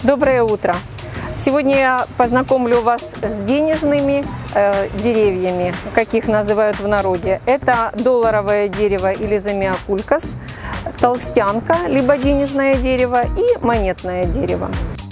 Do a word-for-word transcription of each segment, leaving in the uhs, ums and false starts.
Доброе утро! Сегодня я познакомлю вас с денежными э, деревьями, как их называют в народе. Это долларовое дерево или замиокулькас, толстянка, либо денежное дерево, и монетное дерево.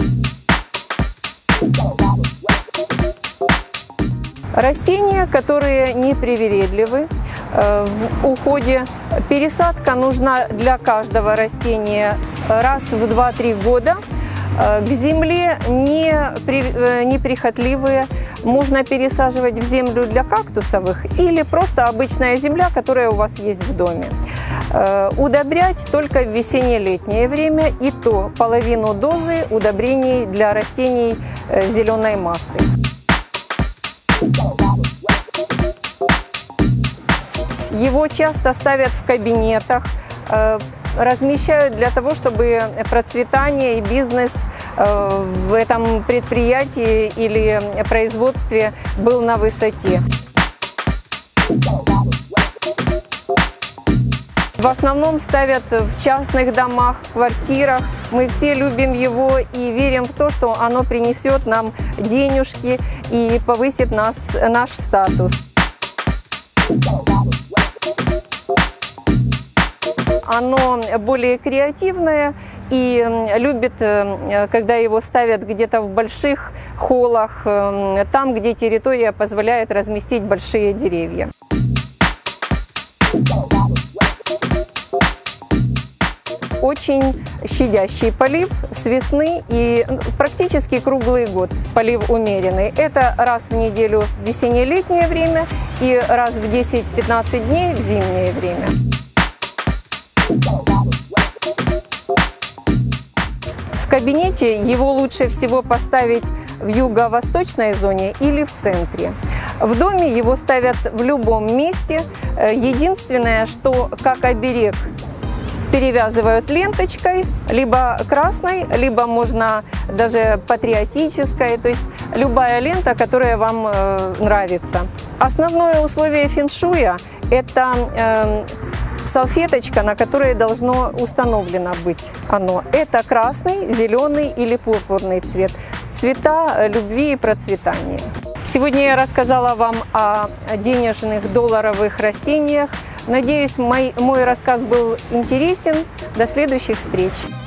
Растения, которые непривередливы э, в уходе. Пересадка нужна для каждого растения раз в два-три года. К земле не неприхотливые, можно пересаживать в землю для кактусовых или просто обычная земля, которая у вас есть в доме. Удобрять только в весенне-летнее время, и то половину дозы удобрений для растений зеленой массы. Его часто ставят в кабинетах, размещают для того, чтобы процветание и бизнес в этом предприятии или производстве был на высоте. В основном ставят в частных домах, квартирах. Мы все любим его и верим в то, что оно принесет нам денежки и повысит нас, наш статус. Оно более креативное и любит, когда его ставят где-то в больших холлах, там, где территория позволяет разместить большие деревья. Очень щадящий полив с весны и практически круглый год. Полив умеренный. Это раз в неделю в весенне-летнее время и раз в десять-пятнадцать дней в зимнее время. В кабинете его лучше всего поставить в юго-восточной зоне или в центре. В доме его ставят в любом месте. Единственное, что как оберег перевязывают ленточкой, либо красной, либо можно даже патриотической, то есть любая лента, которая вам э, нравится. Основное условие фэншуя – это э, салфеточка, на которой должно установлено быть оно. Это красный, зеленый или пурпурный цвет. Цвета любви и процветания. Сегодня я рассказала вам о денежных долларовых растениях. Надеюсь, мой, мой рассказ был интересен. До следующих встреч!